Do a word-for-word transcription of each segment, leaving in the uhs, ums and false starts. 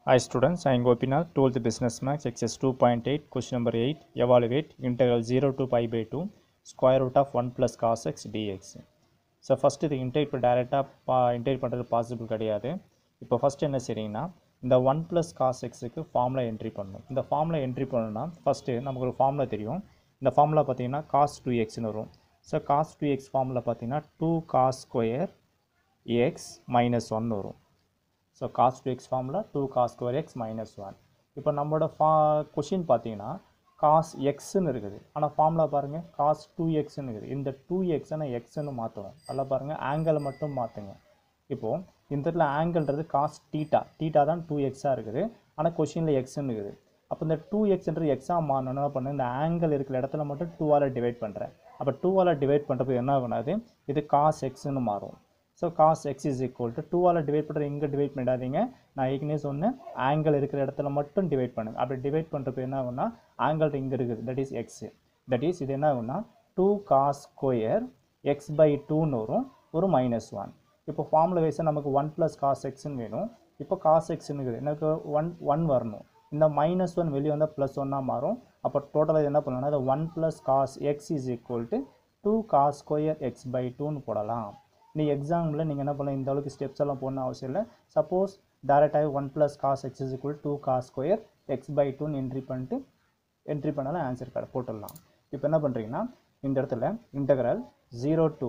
Hi students, I am Gopinath, twelfth Business Maths, exercise two point eight, question number eight, evaluate integral zero to pi by two, square root of one plus cos x dx. So first இது integrate இப்போ டைரெக்டாக பா integrate பண்ணுறது possible கிடையாது. இப்போ first என்ன செய்றீங்கன்னா இந்த ஒன் ப்ளஸ் காஸ் எக்ஸுக்கு ஃபார்முலா என்ட்ரி பண்ணணும். இந்த ஃபார்முலா என்ட்ரி பண்ணணும்னா ஃபஸ்ட்டு நமக்கு ஒரு ஃபார்முலா தெரியும். இந்த ஃபார்முலா பார்த்தீங்கன்னா காஸ் டூ எக்ஸ்னு வரும். So cos two x formula பார்த்தீங்கன்னா two cos square x minus one வரும். So cos two x formula two cos square x minus one. இப்போ நம்மளோட ஃபா கொஷின் பார்த்தீங்கன்னா காஸ் எக்ஸ்ன்னு இருக்குது, ஆனால் ஃபார்முலா பாருங்கள் காஸ் டூ எக்ஸ்ன்னு இருக்குது. இந்த டூ எக்ஸை நான் எக்ஸ்ன்னு மாற்றணும். நல்லா பாருங்கள், ஆங்கிளை மட்டும் மாற்றுங்க. இப்போது இந்த இடத்துல ஆங்கிள்ன்றது காஸ் டீட்டா டீட்டா தான் டூ எக்ஸாக இருக்குது, ஆனால் கொஷினில் எக்ஸ்ன்னு இருக்குது. அப்போ இந்த டூ எக்ஸ்ன்றது எக்ஸாக மாறணும். என்ன பண்ணு, இந்த ஆங்கிள் இருக்கிற இடத்துல மட்டும் டூவால் டிவைட் பண்ணுறேன். அப்போ டூவால் டிவைட் பண்ணுறப்போ என்ன ஆகுனாது, இது காஸ் எக்ஸ்ன்னு மாறும். So cos x is equal to டூவால் டிவைட் பண்ணுற இங்கே டிவைட் பண்ணிடாதீங்க. நான் ஏற்கனவே சொன்னேன் ஆங்கிள் இருக்கிற இடத்துல மட்டும் டிவைட் பண்ணுங்க. அப்படி டிவைட் பண்ணுறப்போ என்ன ஆகுனா ஆங்கிள் இங்கே இருக்குது, that is x. That is இது என்ன ஆகுனா two cos square x by டூன்னு வரும், ஒரு மைனஸ் ஒன். இப்போ ஃபார்முலா வைஸாக நமக்கு ஒன் ப்ளஸ் காஸ் எக்ஸ்ன்னு வேணும். இப்போ காஸ் எக்ஸ்ன்னு இருக்குது, எனக்கு ஒன் ஒன் வரணும். இந்த மைனஸ் ஒன் வெளியே வந்தால் ப்ளஸ் ஒன்னாக மாறும். அப்போ டோட்டலாக என்ன பண்ணணும்னா அது one plus cos x is equal to two cos square x by டூன்னு போடலாம். நீ எக்ஸாம்பிள் நீங்கள் என்ன பண்ணலாம், இந்த அளவுக்கு ஸ்டெப்ஸ் எல்லாம் போடணும் அவசியம் இல்லை. சப்போஸ் டேரெக்டாக one plus cos x is equal to cos square x by டூன்னு என்ட்ரி பண்ணிட்டு என்ட்ரி பண்ணாலும் ஆன்சர் கார்டு போட்டுடலாம். இப்போ என்ன பண்ணுறீங்கன்னா இந்த இடத்துல integral zero to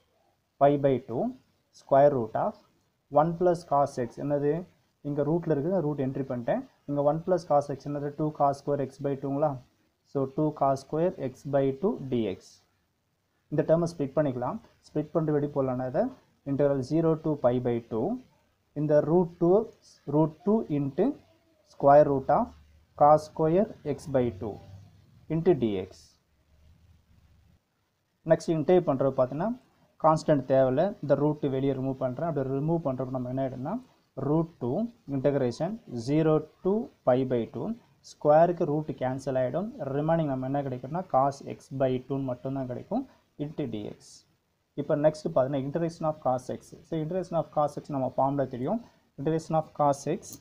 pi by two square root of one plus cos x என்னது இங்கே ரூட்டில் இருக்குது, ரூட் என்ட்ரி பண்ணிட்டேன். இங்கே ஒன் ப்ளஸ் காஸ் எக்ஸ் என்னது two cos square x by டூங்களா. So two cos square x by two dx. இந்த டேர்மை ஸ்ப்ளிட் பண்ணிக்கலாம். ஸ்ப்ளிட் பண்ணிட்டு வெடி போடலான்னா இதை integral zero to pi by two இந்த root two root two into square root of cos square x by two into dx. Next integrate பண்ணுறது பார்த்தீங்கன்னா கான்ஸ்டன்ட் தேவையில்லை, இந்த ரூட்டு வெளியே ரிமூவ் பண்ணுறேன். அப்படி ரிமூவ் பண்ணுறப்ப நம்ம என்ன ஆகிடும்னா root two integration zero to pi by two ஸ்கொயருக்கு ரூட்டு கேன்சல் ஆகிடும். ரிமைனிங் நம்ம என்ன கிடைக்கும்னா காஸ் எக்ஸ் பை டூன்னு மட்டும்தான் கிடைக்கும் இன்ட்டு டிஎக்ஸ். இப்போ நெக்ஸ்ட் பார்த்தீங்கன்னா integration of cos x. So integration of cos x நம்ம ஃபார்முலா தெரியும், integration of cos x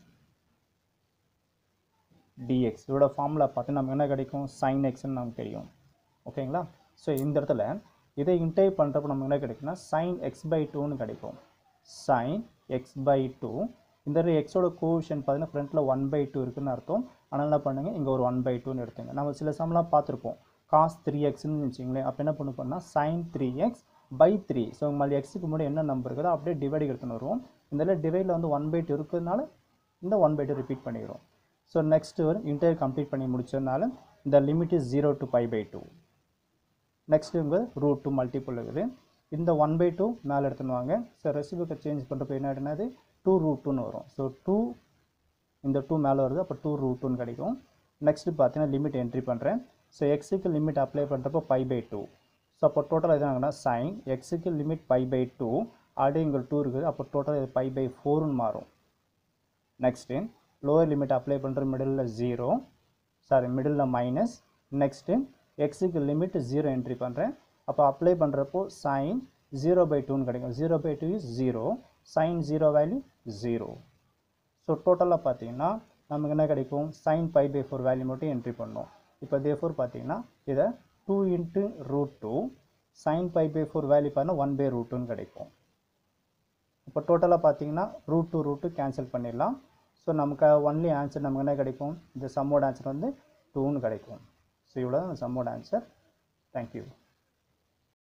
dx. இதோட ஃபார்முலா பார்த்து நமக்கு என்ன கிடைக்கும், சைன் எக்ஸ்ன்னு நமக்கு தெரியும். ஓகேங்களா. ஸோ இந்த இடத்துல இதை இன்டகிரேட் பண்ணுறப்ப நமக்கு என்ன கிடைக்குன்னா சைன் எக்ஸ் பை டூன்னு கிடைக்கும். சைன் எக்ஸ் பை டூ இந்த எக்ஸோட கோஎஃபிஷியன்ட் பார்த்தீங்கன்னா ஃப்ரண்ட்டில் ஒன் பை டூ இருக்குதுன்னு அர்த்தம். ஆனால் என்ன பண்ணுங்கள் இங்கே ஒரு ஒன் பை டூன்னு எடுத்துங்க. நம்ம சில சம்லாம் பார்த்துருப்போம் காஸ் த்ரீ எக்ஸ்ன்னு வச்சுங்களேன். அப்போ என்ன பண்ண போனால் sine three x by three. So மல்லி எக்ஸுக்கு முன்னாடி என்ன நம்பர் இருக்குதோ அப்படியே டிவைட் எடுத்துன்னு வருவோம். இந்த டிவைடில் வந்து ஒன் பை டூ இருக்கிறதுனால இந்த ஒன் பை டூ ரிப்பீட் பண்ணிக்கிறோம். ஸோ நெக்ஸ்ட் ஒரு இன்டர் கம்ப்ளீட் பண்ணி முடிச்சதுனால இந்த limit is zero to pi by two. Next இங்கே ரூட் டூ மல்டிபிள் இருக்குது. இந்த ஒன் பை டூ மேலே எடுத்துன்னு வாங்க. ஸோ ரெசிபியூக்கை சேஞ்ச் பண்ணுறப்போ என்ன ஆகிடுனாது டூ ரூட் டூன்னு வரும். ஸோ டூ இந்த டூ மேலே வருது, அப்போ டூ ரூட் டூன்னு கிடைக்கும். நெக்ஸ்ட்டு பார்த்தீங்கன்னா லிமிட் என்ட்ரி பண்ணுறேன். ஸோ எக்ஸுக்கு லிமிட் அப்ளை பண்ணுறப்போ பை பை டூ. ஸோ அப்போ டோட்டல் எதுனாங்கன்னா சைன் எக்ஸுக்கு limit pi by two, already இங்கே டூ இருக்குது, அப்போ டோட்டல் இது பை பை ஃபோர்னு மாறும். நெக்ஸ்ட்டு லோவர் லிமிட் அப்ளை பண்ணுற middle zero sorry middle minus. Next எக்ஸுக்கு லிமிட் ஜீரோ என்ட்ரி பண்ணுறேன். அப்போ அப்ளை பண்ணுறப்போ சைன் ஜீரோ பை டூன்னு கிடைக்கும். Zero by two is zero, sine zero value zero. So டோட்டலாக பார்த்தீங்கன்னா நமக்கு என்ன கிடைக்கும், sine pi by four value மட்டும் என்ட்ரி பண்ணோம். இப்போ தே ஃபோர் பார்த்தீங்கன்னா இதை two into root two sine pi by four value பார்த்தீங்கன்னா ஒன் பை ரூட் டூன்னு கிடைக்கும். இப்போ டோட்டலாக பார்த்தீங்கன்னா root two root two cancel பண்ணிடலாம். ஸோ நமக்கு ஒன்லி ஆன்சர் நமக்கு என்ன கிடைக்கும், இந்த சம்மோட ஆன்சர் வந்து டூன்னு கிடைக்கும். ஸோ இவ்வளோ தான் சம்மோட ஆன்சர். தேங்க்யூ.